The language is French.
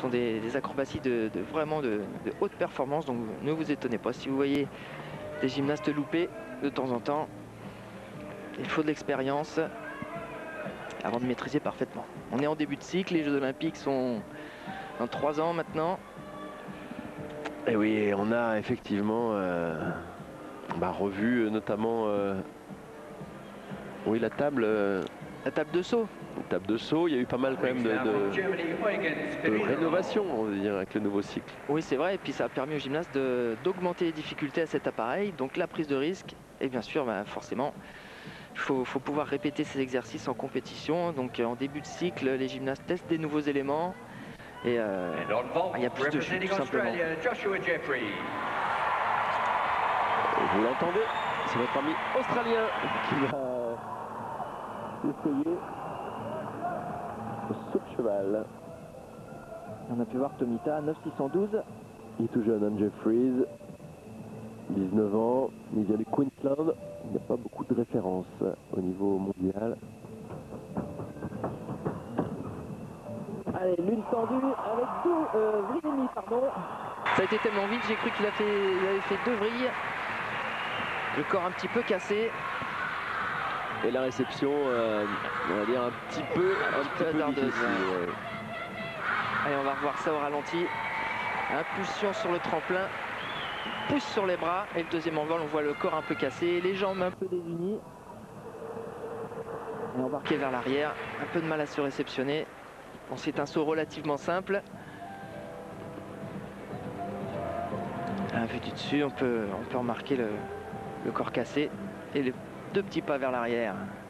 sont des acrobaties vraiment de haute performance, donc ne vous étonnez pas si vous voyez des gymnastes louper de temps en temps. Il faut de l'expérience avant de maîtriser parfaitement. On est en début de cycle, les Jeux Olympiques sont dans 3 ans maintenant. Et oui, on a effectivement revu notamment oui, la table de saut. Une table de saut, il y a eu pas mal quand même de rénovation, on va dire, avec le nouveau cycle. Oui, c'est vrai, et puis ça a permis aux gymnastes d'augmenter les difficultés à cet appareil, donc la prise de risque, et bien sûr, forcément, il faut pouvoir répéter ces exercices en compétition. Donc en début de cycle, les gymnastes testent des nouveaux éléments, et il y a plus de chutes, tout simplement. Vous l'entendez, c'est notre ami australien qui va essayer le saut de cheval. On a pu voir Tomita, 9,612. Il est tout jeune, hein, Jeffries, 19 ans, il vient du Queensland. Il n'y a pas beaucoup de références au niveau mondial. Allez, l'une tendue avec Vrillemi, pardon. Ça a été tellement vite, j'ai cru qu'il avait fait 2 vrilles. Le corps un petit peu cassé. Et la réception, on va dire un petit peu hasardeuse. Ouais. Allez, on va revoir ça au ralenti. Impulsion sur le tremplin, pousse sur les bras, et le deuxième envol, on voit le corps un peu cassé, les jambes un peu désunies. Et embarqué vers l'arrière, un peu de mal à se réceptionner. Bon, c'est un saut relativement simple. Vu du dessus, on peut remarquer le corps cassé et les 2 petits pas vers l'arrière.